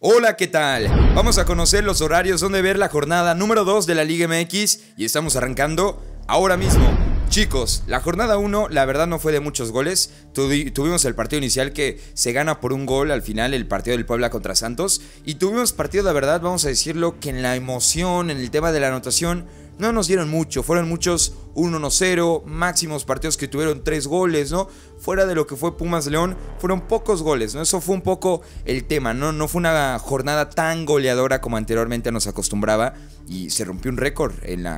Hola, ¿qué tal? Vamos a conocer los horarios donde ver la jornada número 2 de la Liga MX y estamos arrancando ahora mismo. Chicos, la jornada 1 la verdad no fue de muchos goles. Tuvimos el partido inicial que se gana por un gol al final, el partido del Puebla contra Santos. Y tuvimos partido, la verdad, vamos a decirlo, que en la emoción, en el tema de la anotación, no nos dieron mucho. Fueron muchos 1-0, máximos partidos que tuvieron 3 goles, ¿no? Fuera de lo que fue Pumas León, fueron pocos goles, ¿no? Eso fue un poco el tema, ¿no? No fue una jornada tan goleadora como anteriormente nos acostumbraba. Y se rompió un récord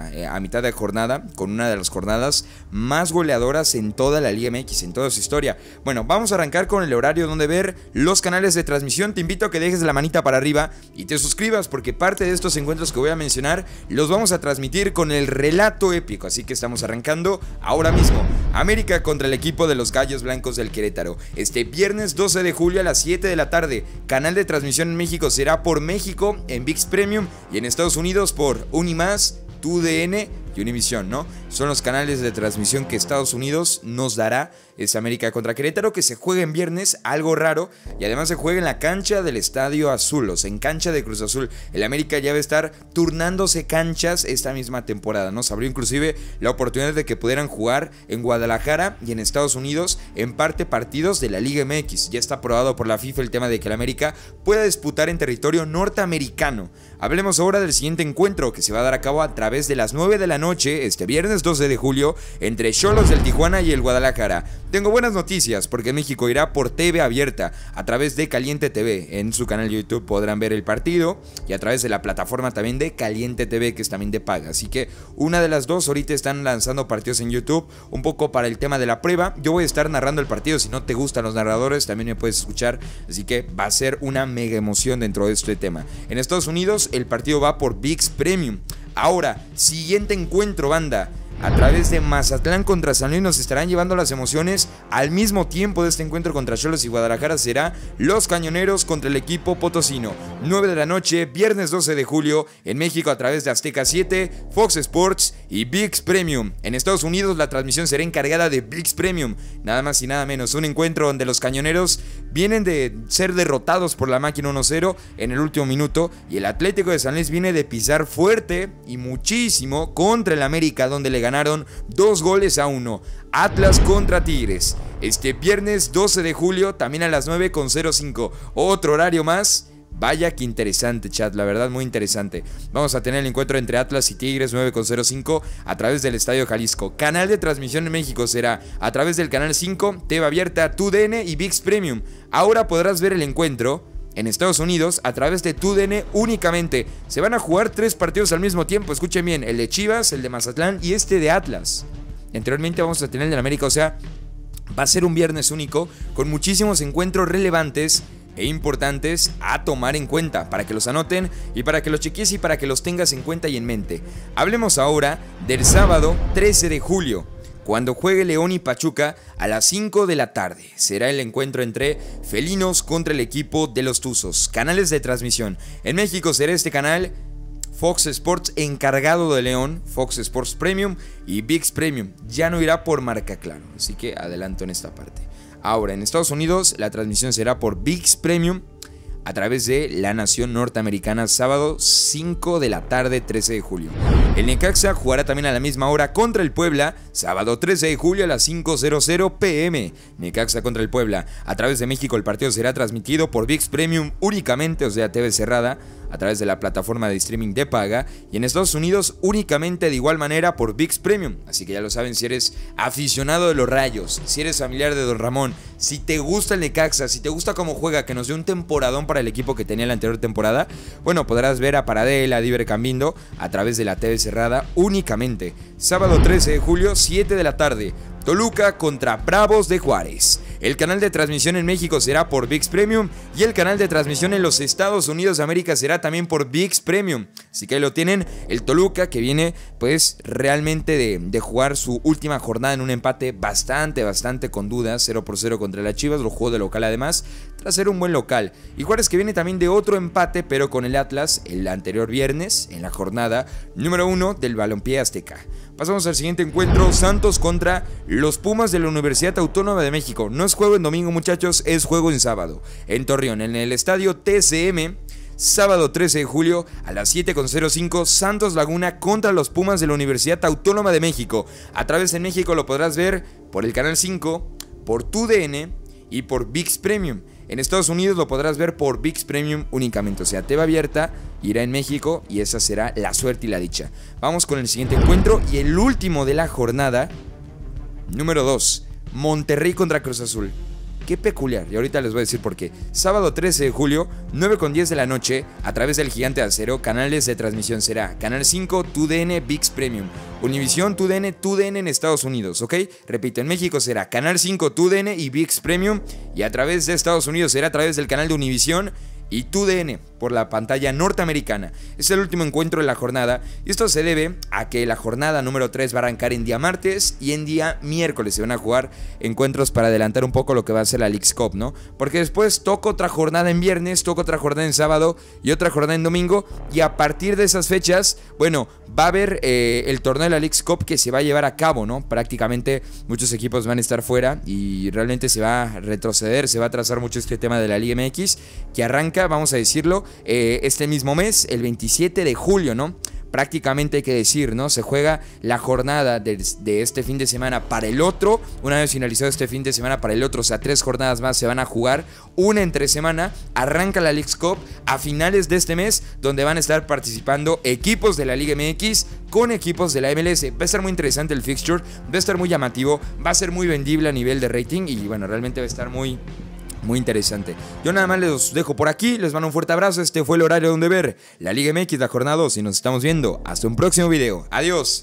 a mitad de jornada, con una de las jornadas más goleadoras en toda la Liga MX, en toda su historia. Bueno, vamos a arrancar con el horario donde ver los canales de transmisión. Te invito a que dejes la manita para arriba y te suscribas, porque parte de estos encuentros que voy a mencionar los vamos a transmitir con el relato épico. Así que estamos arrancando ahora mismo. América contra el equipo de los Gallos Blancos del Querétaro. Este viernes 12 de julio a las 7 de la tarde. Canal de transmisión en México será por México en ViX Premium y en Estados Unidos por Unimás, TUDN y Univisión, ¿no? Son los canales de transmisión que Estados Unidos nos dará. Es América contra Querétaro, que se juega en viernes, algo raro, y además se juega en la cancha del Estadio Azul, o sea, en cancha de Cruz Azul. El América ya va a estar turnándose canchas esta misma temporada, ¿no? Se abrió inclusive la oportunidad de que pudieran jugar en Guadalajara y en Estados Unidos, en parte partidos de la Liga MX. Ya está aprobado por la FIFA el tema de que el América pueda disputar en territorio norteamericano. Hablemos ahora del siguiente encuentro, que se va a dar a cabo a través de las 9 de la noche, este viernes 12 de julio, entre Xolos del Tijuana y el Guadalajara. Tengo buenas noticias, porque México irá por TV abierta, a través de Caliente TV. En su canal de YouTube podrán ver el partido, y a través de la plataforma también de Caliente TV, que es también de paga. Así que una de las dos, ahorita están lanzando partidos en YouTube, un poco para el tema de la prueba. Yo voy a estar narrando el partido, si no te gustan los narradores, también me puedes escuchar. Así que va a ser una mega emoción dentro de este tema. En Estados Unidos, el partido va por ViX Premium. Ahora, siguiente encuentro, banda. A través de Mazatlán contra San Luis nos estarán llevando las emociones. Al mismo tiempo de este encuentro contra Xolos y Guadalajara será los Cañoneros contra el equipo potosino. 9 de la noche, viernes 12 de julio, en México a través de Azteca 7, Fox Sports y ViX Premium. En Estados Unidos la transmisión será encargada de ViX Premium. Nada más y nada menos, un encuentro donde los Cañoneros vienen de ser derrotados por la máquina 1-0 en el último minuto, y el Atlético de San Luis viene de pisar fuerte y muchísimo contra el América, donde le ganaron 2-1. Atlas contra Tigres. Este viernes 12 de julio, también a las 9:05. Otro horario más. Vaya que interesante, chat, la verdad muy interesante. Vamos a tener el encuentro entre Atlas y Tigres, 9:05, a través del Estadio Jalisco. Canal de transmisión en México será a través del canal 5, TV abierta, TUDN y ViX Premium. Ahora podrás ver el encuentro en Estados Unidos a través de TUDN únicamente. Se van a jugar 3 partidos al mismo tiempo, escuchen bien, el de Chivas, el de Mazatlán y este de Atlas. Anteriormente vamos a tener el de América, o sea, va a ser un viernes único con muchísimos encuentros relevantes e importantes a tomar en cuenta, para que los anoten y para que los cheques y para que los tengas en cuenta y en mente. Hablemos ahora del sábado 13 de julio. Cuando juegue León y Pachuca a las 5 de la tarde. Será el encuentro entre felinos contra el equipo de los Tuzos. Canales de transmisión. En México será este canal Fox Sports encargado de León, Fox Sports Premium y ViX Premium. Ya no irá por marca Claro, así que adelanto en esta parte. Ahora, en Estados Unidos la transmisión será por ViX Premium a través de La Nación Norteamericana, sábado 5 de la tarde, 13 de julio. El Necaxa jugará también a la misma hora contra el Puebla, sábado 13 de julio a las 5:00 p.m. Necaxa contra el Puebla. A través de México el partido será transmitido por ViX Premium únicamente, o sea, TV cerrada, a través de la plataforma de streaming de paga, y en Estados Unidos únicamente de igual manera por ViX Premium. Así que ya lo saben, si eres aficionado de los Rayos, si eres familiar de Don Ramón, si te gusta el Necaxa, si te gusta cómo juega, que nos dio un temporadón para el equipo que tenía la anterior temporada, bueno, podrás ver a Paradela, a Diver Cambindo a través de la TV cerrada únicamente. Sábado 13 de julio, 7 de la tarde. Toluca contra Bravos de Juárez. El canal de transmisión en México será por ViX Premium y el canal de transmisión en los Estados Unidos de América será también por ViX Premium. Así que ahí lo tienen, el Toluca, que viene pues realmente de jugar su última jornada en un empate bastante con dudas, 0-0 contra las Chivas, lo jugó de local además, tras ser un buen local. Y Juárez, que viene también de otro empate, pero con el Atlas el anterior viernes, en la jornada número 1 del Balompié Azteca. Pasamos al siguiente encuentro, Santos contra los Pumas de la Universidad Autónoma de México. No es juego en domingo, muchachos, es juego en sábado. En Torreón, en el estadio TCM, sábado 13 de julio a las 7:05, Santos Laguna contra los Pumas de la Universidad Autónoma de México. A través de México lo podrás ver por el Canal 5, por TUDN y por ViX Premium. En Estados Unidos lo podrás ver por ViX Premium únicamente, o sea, TV abierta, irá en México y esa será la suerte y la dicha. Vamos con el siguiente encuentro y el último de la jornada, número 2, Monterrey contra Cruz Azul. Qué peculiar, y ahorita les voy a decir por qué. Sábado 13 de julio, 9:10 de la noche, a través del Gigante de Acero, canales de transmisión será Canal 5, TUDN, ViX Premium, Univisión, TUDN en Estados Unidos, ¿ok? Repito, en México será Canal 5, TUDN y ViX Premium, y a través de Estados Unidos será a través del canal de Univisión y TUDN por la pantalla norteamericana. Es el último encuentro de la jornada y esto se debe a que la jornada número 3 va a arrancar en día martes y en día miércoles se van a jugar encuentros para adelantar un poco lo que va a ser la Leagues Cup, ¿no? Porque después toca otra jornada en viernes, toca otra jornada en sábado y otra jornada en domingo, y a partir de esas fechas, bueno, va a haber el torneo de la Leagues Cup que se va a llevar a cabo, ¿no? Prácticamente muchos equipos van a estar fuera y realmente se va a retroceder, se va a atrasar mucho este tema de la Liga MX, que arranca, vamos a decirlo, este mismo mes, el 27 de julio, ¿no? Prácticamente hay que decir, ¿no? Se juega la jornada de este fin de semana para el otro, una vez finalizado este fin de semana para el otro, o sea, 3 jornadas más se van a jugar, una entre semana, arranca la Leagues Cup a finales de este mes, donde van a estar participando equipos de la Liga MX con equipos de la MLS. Va a estar muy interesante el fixture, va a estar muy llamativo, va a ser muy vendible a nivel de rating y bueno, realmente va a estar muy interesante. Yo nada más les dejo por aquí, les mando un fuerte abrazo. Este fue el horario donde ver la Liga MX, la jornada 2, y nos estamos viendo hasta un próximo video. Adiós.